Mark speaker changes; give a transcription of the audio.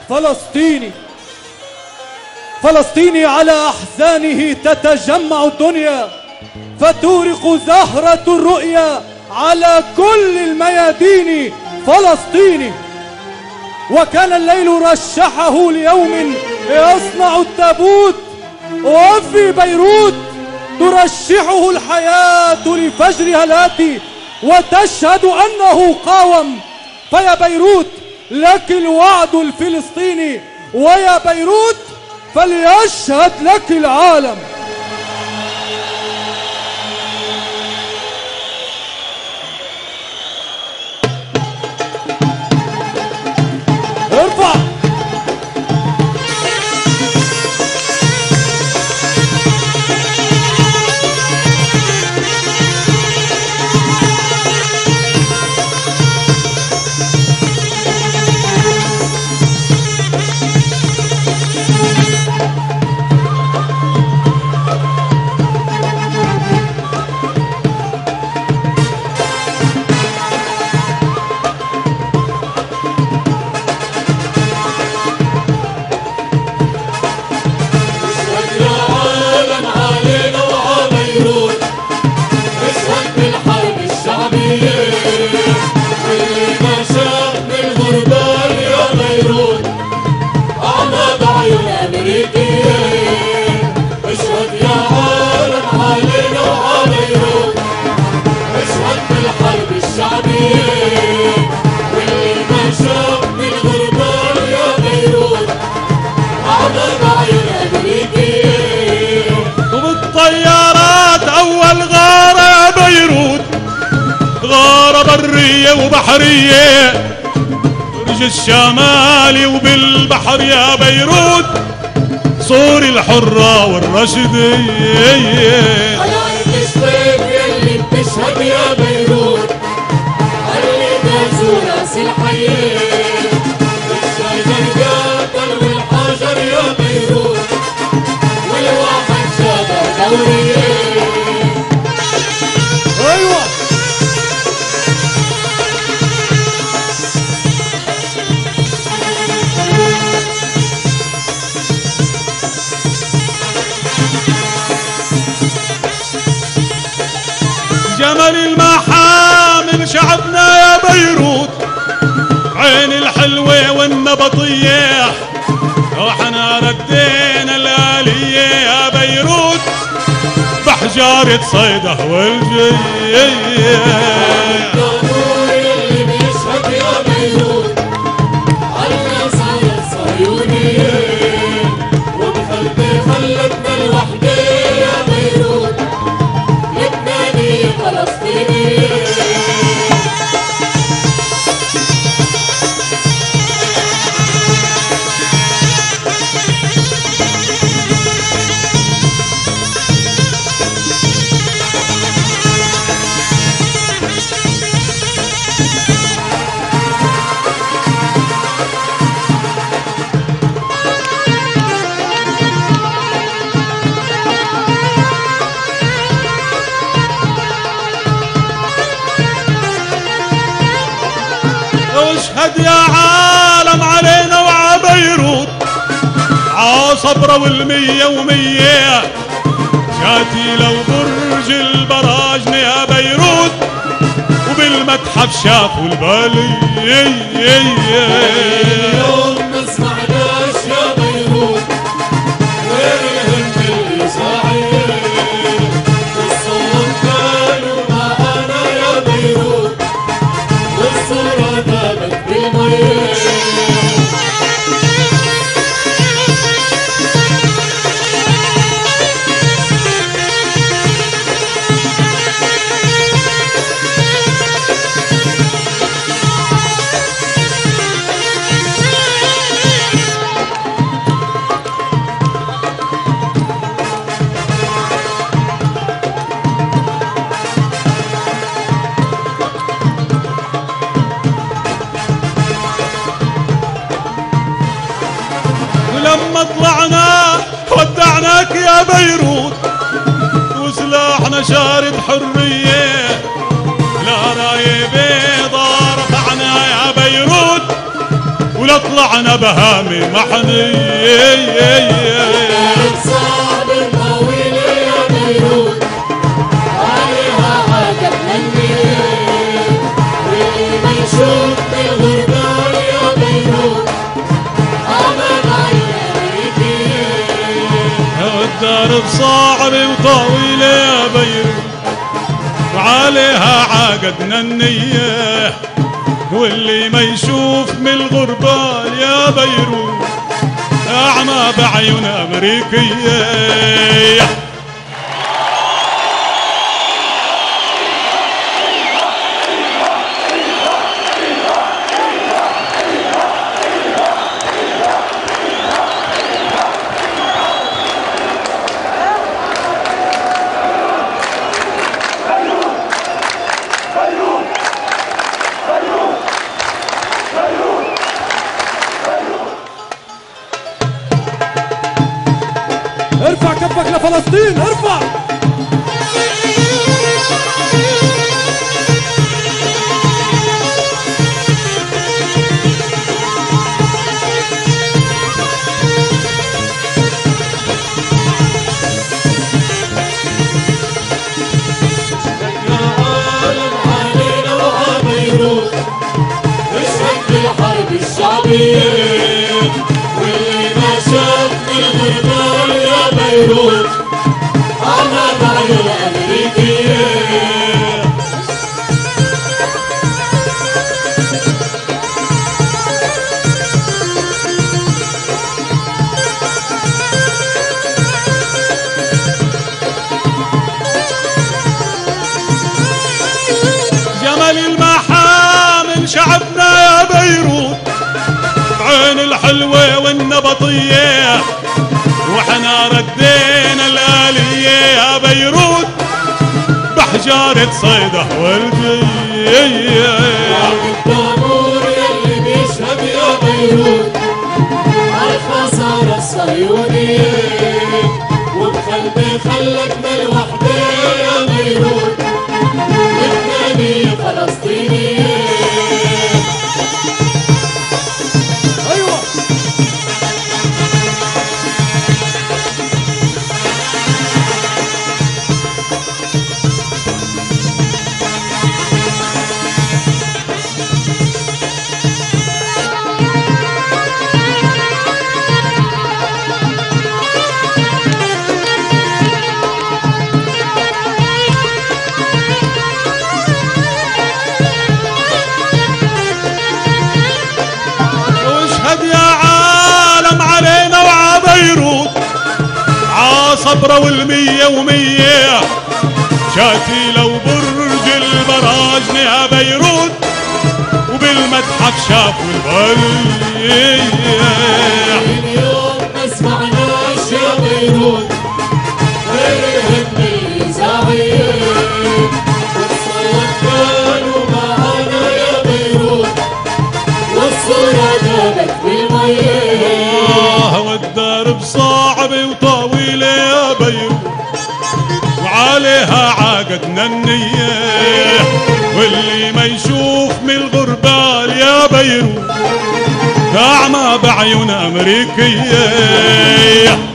Speaker 1: فلسطيني فلسطيني على أحزانه تتجمع الدنيا، فتورق زهرة الرؤيا على كل الميادين. فلسطيني، وكان الليل رشحه ليوم يصنع التابوت، وفي بيروت ترشحه الحياة لفجرها الآتي وتشهد أنه قاوم. فيا بيروت لك الوعد الفلسطيني، ويا بيروت فليشهد لك العالم. ارفع
Speaker 2: برية وبحرية، برج الشمالي وبالبحر يا بيروت، صوري الحرة والرشدية.
Speaker 3: قلايد الشباب يلي بتشهد يا بيروت، علي دازوا راس الحياة، الشجر قاتل والحجر يا بيروت، والواحد شادر دورية.
Speaker 1: ايوه
Speaker 2: جمل المحامل شعبنا يا بيروت، عين الحلوة والنبطية، وحنا ردينا الآلية يا بيروت، بحجارة صيده والجية.
Speaker 3: الطابور اللي بيشهد يا بيروت، عالنا صارت صهيونية، وبقلبي خلتنا الوحدة يا بيروت، لبنانية فلسطينية.
Speaker 2: اشهد يا عالم علينا وع بيروت، عصبرة والمية ومية، شاتي لو برج البراجن يا بيروت، وبالمتحف شافوا البالية.
Speaker 3: اليوم ما سمعناش يا بيروت غير الهم اللي صاعد، الصوت كانوا معانا يا بيروت، والصورة دابت بالمية.
Speaker 2: ولما طلعنا ودعناك يا بيروت، وسلاحنا شارد حرية، لا راية بيضا رفعنا يا بيروت، ولا طلعنا بهامي محني
Speaker 3: صعب طويل يا بيروت عليها عجبنا النيل واللي ما يشوف بالغربال يا بيروت أمان على الأمريكيين
Speaker 2: الدرب صعب وطويل يا بيروت وعليها عقدنا النية واللي ما يشوف من الغربال يا بيروت أعمى بعيون أمريكية.
Speaker 1: ارفع كفك لفلسطين، ارفع.
Speaker 3: واللي ما شاف الغربال يا بيروت أنا بعيون أمريكيين
Speaker 2: جمال المحامل شعبنا يا بيروت عين الحلوة والنبطية وحنا ردينا الآلية يا بيروت بحجارة صيده والجية
Speaker 3: الطابور يلي بيشهد يا بيروت عالخسارة الصهيونية وبقلبي خلك بالوحدة يا بيروت لبنانية فلسطينية
Speaker 2: صبرة والمية ومية شاتي لو برج البراجن يا بيروت وبالمتحف شافوا البلية
Speaker 3: اليوم ما سمعناش يا بيروت غير الهتم الإذاعية والصوت كانوا معانا يا بيروت والصورة جابت بالمية
Speaker 2: والدرب صعب وطويل يا بيروت وعليها عقدنا النية واللي ما يشوف من الغربال يا بيروت أعمى بعيون أمريكية